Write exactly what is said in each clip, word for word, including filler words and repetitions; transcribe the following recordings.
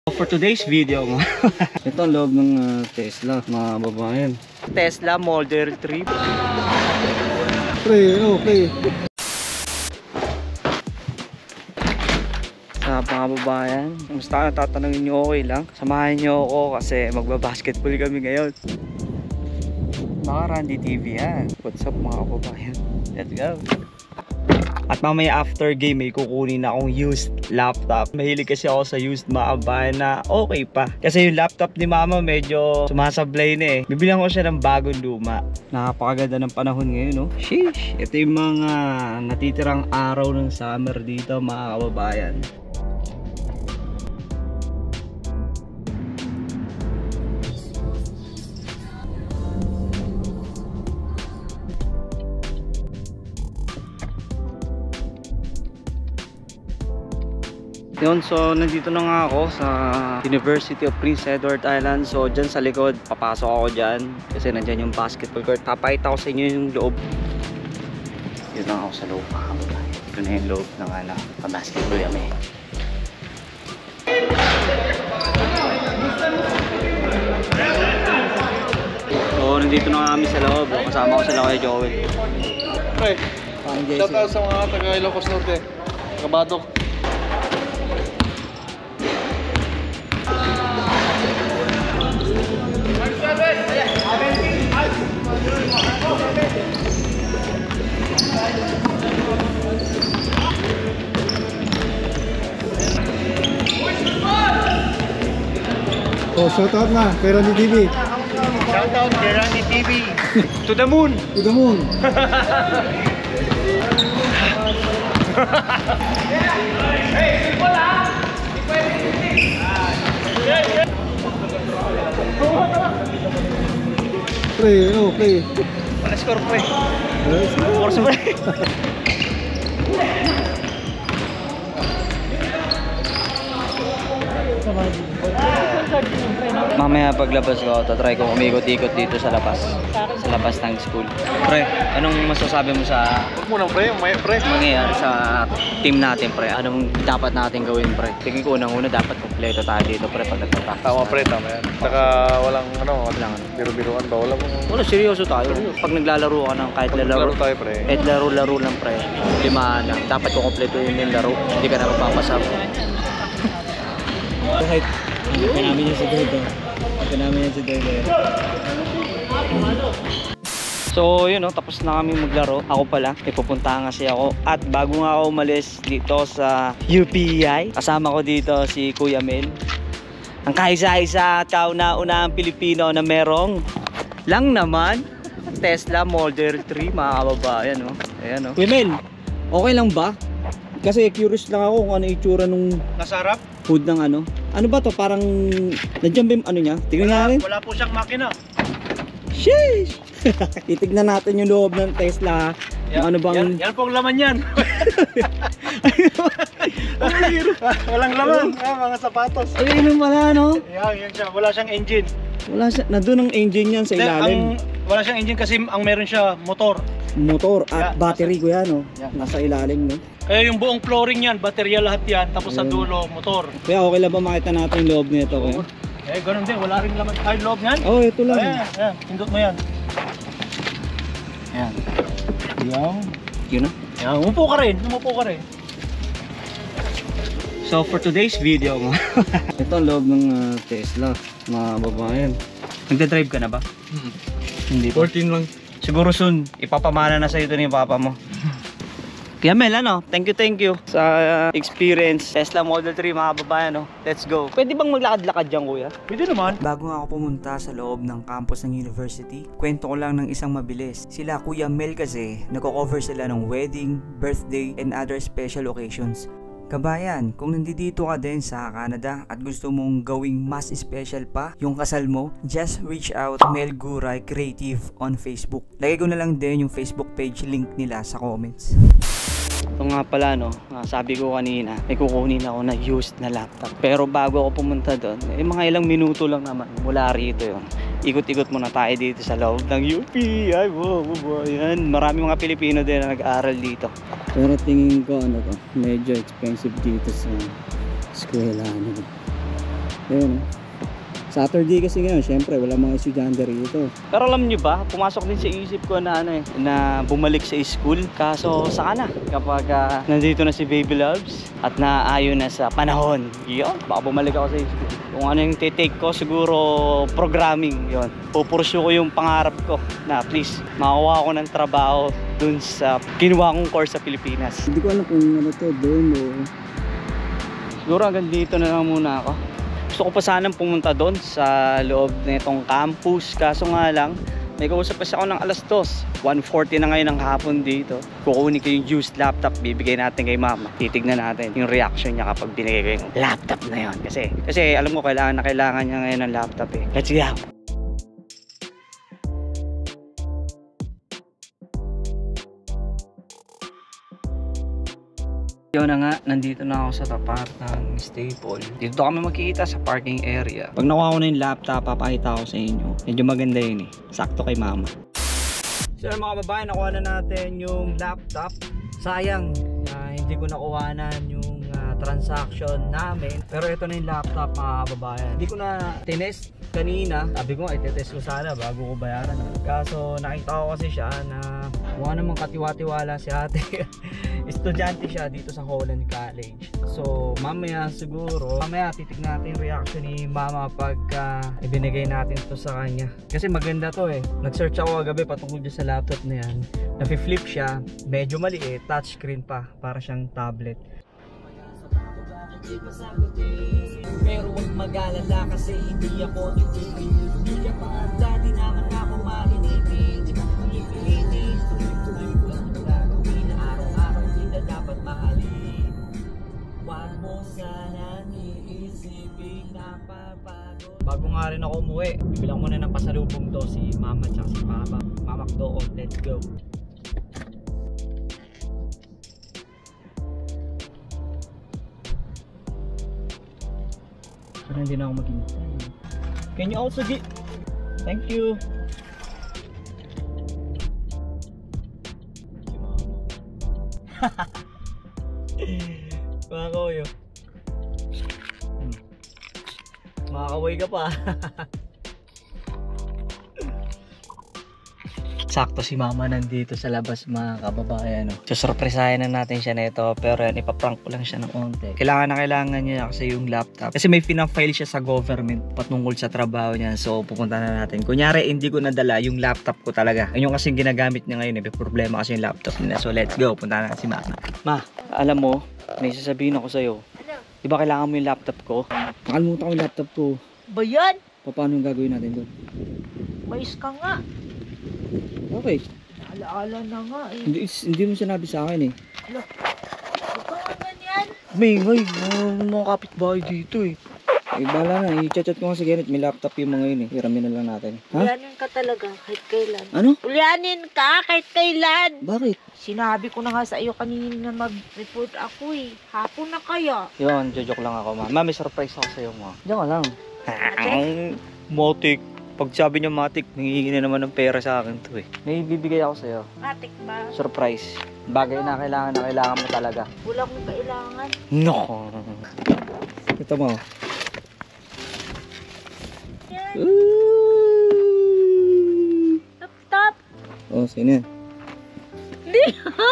For today's video mo. Ito ang loob ng uh, Tesla, mga babayan. Tesla Model three. Pre, okay. Sa mga babayan, kumusta? Tatanungin nyo, okay lang? Samahan nyo ako kasi magbabasketball kami ngayon. Mga Randy T V yan. What's up mga kababayan? Let's go! At mamaya after game may kukunin na akong used laptop. Mahilig kasi ako sa used mga kababayan na okay pa. Kasi yung laptop ni mama medyo sumasablay na eh. Bibilang ko siya ng bagong luma. Napakaganda ng panahon ngayon, no? Sheesh! Ito yung mga natitirang araw ng summer dito mga kababayan. Yun, so nandito na nga ako sa University of Prince Edward Island. So dyan sa likod, papasok ako dyan kasi nandyan yung basketball court. Papakita ko sa inyo yung loob. Yun lang ako sa loob. Ito na yung loob ng ano, pa-basketball kami. So nandito na kami sa loob. Kasama ko sila kay Joel. Pre, shout out sa mga taga Ilocos Norte, taga Badok. Oh, shout out na kay Randy T V. Shout out kay Randy T V. To the moon! To the moon! Pre, okay. Wala score pre. Yes. Force pre. Mamaya paglabas ko, tatry ko umikot-ikot dito sa labas. Sa labas ng school. Pre, anong masasabi mo sa Huwag mo lang pre, may pre. mangyayari sa team natin pre? Anong dapat natin gawin pre? Tingin ko unang-una dapat kompleto tayo dito pre pag nagpa-practice. Tama pre, tama yan. Saka walang ano, Walang ano. biro-biroan ba? Wala mong... Wala, seryoso tayo. Pag naglalaro ka ng kahit Pag lalaro, naglaro tayo pre. kahit laro-laro lang pre, limahan lang. Dapat ko kompleto yun yung laro. Hindi ka na magpapasab. Kahit hindi namin yan si Dodo. Hindi namin yan si Dodo. So yun no, tapos na kami maglaro. Ako pala, ipupuntahan kasi ako. At bago nga ako umalis dito sa U P I, kasama ko dito si Kuya Mel. Ang kaisa-isa at kauna-unahang Pilipino na merong lang naman Tesla Model three mga kababayan no. Ayan no. Kuya Mel, okay lang ba? Kasi curious lang ako kung ano itsura nung Nasarap? hood ng ano. Ano ba to? Parang nandiyan ba yung ano niya? Tingnan natin. Wala po siyang makina. Sheesh! Titignan natin yung loob ng Tesla. Yung ano bang... Yan, yan pong laman yan. Walang laman. Ah, mga sapatos. Ayun yung wala no? Yan, yan siya. Wala siyang engine. Wala siya. Nandun ang engine yan sa Hindi, ilalim. ang, wala siyang engine kasi ang meron siya motor. Motor at Yeah, battery ko yan no? Yeah. Nasa ilalim no? Kaya yung buong flooring yan, baterya lahat yan. Tapos sa Ayun. dulo, motor. Kaya okay lang ba makita natin yung loob nito kuya? Eh, ganun din. Wala rin laman. Ay, loob niyan. Oh, ito lang. Ayan, ayan. Pindot mo yan. Ayan. Yan. Yun na. Yan. Umupo ka rin. Umupo ka rin. So for today's video mo, ito ang loob ng uh, Tesla, mga babayan. Nagda-drive ka na ba? Hmm. Hindi pa. fourteen lang. Siguro soon, ipapamana na sa'yo ito ni papa mo. Kaya Mel, ano, thank you, thank you sa uh, experience. Tesla Model three mga babayan, no? Let's go. Pwede bang maglakad-lakad dyan, kuya? Pwede naman. Bago nga ako pumunta sa loob ng campus ng university, kwento ko lang ng isang mabilis. Sila Kuya Mel kasi, nagko-cover sila ng wedding, birthday, and other special occasions. Kabayan, kung nandito ka din sa Canada at gusto mong gawing mas special pa yung kasal mo, just reach out Mel Guray Creative on Facebook. Lagay ko na lang din yung Facebook page link nila sa comments. Ito nga pala no, ah, sabi ko kanina, may kukunin ako na used na laptop. Pero bago ako pumunta doon, eh, mga ilang minuto lang naman mula rito yun. Ikot-ikot muna tayo dito sa loob ng U P. Ay, wow, wow, yan. Marami mga Pilipino din na nag-aaral dito. Pero tingin ko ano to, medyo expensive dito sa eskwela. Ano. Ayun. Saturday kasi ngayon, syempre wala mga estudyante rito. Pero alam nyo ba, pumasok din sa isip ko na ano eh, na bumalik sa school. Kaso saka na, kapag uh, nandito na si Baby Loves at naayon na sa panahon, yun, baka bumalik ako sa school. Kung ano yung titake ko, siguro programming, yun. Pupursue ko yung pangarap ko na at least makakuha ko ng trabaho dun sa kinuha kong course sa Pilipinas. Hindi ko alam kung ano to, doon o... Siguro hanggang dito na lang muna ako. Gusto ko pa sanang pumunta doon sa loob na itong campus. Kaso nga lang, may kausap kasi ako ng alas dos. one forty na ngayon ng hapon dito. Kukunin ko yung used laptop, bibigay natin kay mama. Titignan natin yung reaction niya kapag binigay ko yung laptop na yon. Kasi, kasi alam ko kailangan na kailangan niya ngayon ng laptop eh. Let's go! Yun na nga, nandito na ako sa tapat ng Staple. Dito kami makikita sa parking area. Pag nakuha ko na yung laptop, papakita ko sa inyo. Medyo maganda yun eh. Sakto kay mama. So mga babae, nakuha na natin yung laptop. Sayang, uh, hindi ko nakuhanan yung uh, transaction namin. Pero ito na yung laptop mga kababayan. Hindi ko na tinest kanina. Sabi ko nga, itetest ko sana bago ko bayaran. Kaso nakita ko kasi siya na mukha namang katiwa-tiwala si ate. Estudyante siya dito sa Holland College. So mamaya siguro, mamaya titignan natin yung reaction ni mama pag uh, ibinigay natin to sa kanya. Kasi maganda to eh. Nag-search ako kagabi patungkol dyan sa laptop na yan. Nafi-flip siya, medyo maliit, touchscreen pa, para siyang tablet. Pero huwag mag-alala kasi hindi ako titipid. Hindi ka pa dati naman ako malinipid. Ipilitin, tuloy-tuloy ko lang gagawin na araw-araw di na dapat mahalin. Huwag mo sana iisipin na papagod. Bago nga rin ako umuwi, bibilang muna ng pasalubong to si mama at si papa. Mamakdo, let's go. Pero hindi na ako maghintay. Can you also get... Thank you. Mga kawayo. Hmm. Makakaway ka pa. Sakto si mama nandito sa labas mga kababayan. No? So surpresahin na natin siya nito. Pero yan, ipaprank ko lang siya ng onte. Kailangan na kailangan niya kasi yung laptop. Kasi may pinafile siya sa government patungkol sa trabaho niya. So pupunta na natin. Kunyari hindi ko nadala yung laptop ko talaga. Ayun yung kasing ginagamit niya ngayon. May problema kasi yung laptop niya. So let's go. Punta na si mama. Ma, alam mo, may sasabihin ako sa'yo. Ano? Diba kailangan mo yung laptop ko? Nakalimutan ko yung laptop ko. Ba yan? Paano yung gagawin natin doon? Mais ka nga. Okay. Alaala na nga eh. Hindi, hindi mo sinabi sa akin eh. Ala, huwag ka nga ganyan. May ngay, mga kapitbahay dito eh. Eh, bala na. I-chat-chat ko nga si Kenneth. May laptop yung mga yun eh. Hiramin na lang natin. Ha? Ulyanin ka talaga kahit kailan. Ano? Ulyanin ka kahit kailan. Bakit? Sinabi ko na nga sa iyo kanina na mag-report ako eh. Hapon na kaya. Yun, jojoke lang ako ma. Ma, may surprise ako sa'yo ma. Diyan ka lang. Ate? Motik. Pag sabi niya matik, nangihingi na naman ng pera sa akin to eh. May bibigay ako sa'yo. Matik ba? Surprise. Bagay na kailangan na kailangan mo talaga. Wala kong kailangan. No! Ito mo. Yan. Ooh. Tap tap. Oh, sino yan? Hindi.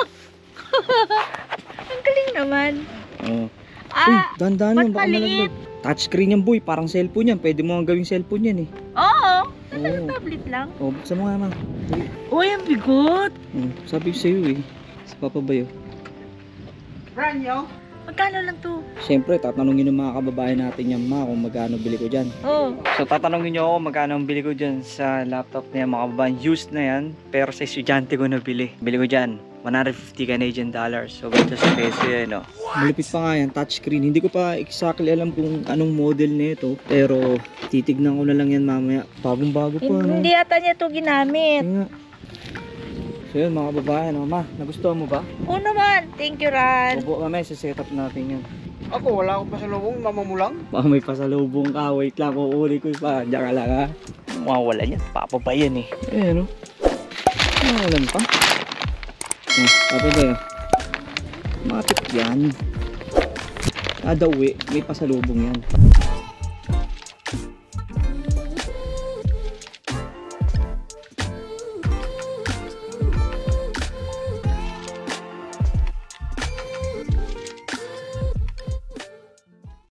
Ang galing naman. Oh. Ah, Uy, dandan ba't mo. Baka maliit? malaglag. Touchscreen yan boy. Parang cellphone yan. Pwede mo nga gawing cellphone yan eh. Oo. Ano Oo. tablet lang? Oh, buksan mo nga ma. Uy, ang bigot. Oh, sabi ko sa'yo eh. Sa Papa Bayo. Magkano lang to? Siyempre, tatanungin ng mga kababayan natin yan ma kung magkano bili ko dyan. Oo. So tatanungin niyo ako magkano ang bili ko dyan sa laptop na yan mga kababayan. Used na yan, pero sa estudyante ko nabili. Bili ko dyan, one hundred fifty Canadian dollars. So ganito sa peso yan, no? Malupit pa nga yan, touchscreen. Hindi ko pa exactly alam kung anong model nito. Pero titignan ko na lang yan mamaya. Bagong bago pa. no? Hindi yata niya to ginamit. Kaya nga. So yun mga kababayan, no? Ma, nagustuhan mo ba? Oo naman. Thank you, Ran. Opo, mamaya set up natin yan. Ako, wala akong pasalubong, mama mo lang. Baka may pasalubong ka, wait lang, kukunin ko pa. Diyan ka lang ha. Mawawala yan, papabayan eh. Eh, ano? Mawalan pa. Oh, Papa Bayo. Mapit yan. Kada uwi, may pasalubong yan.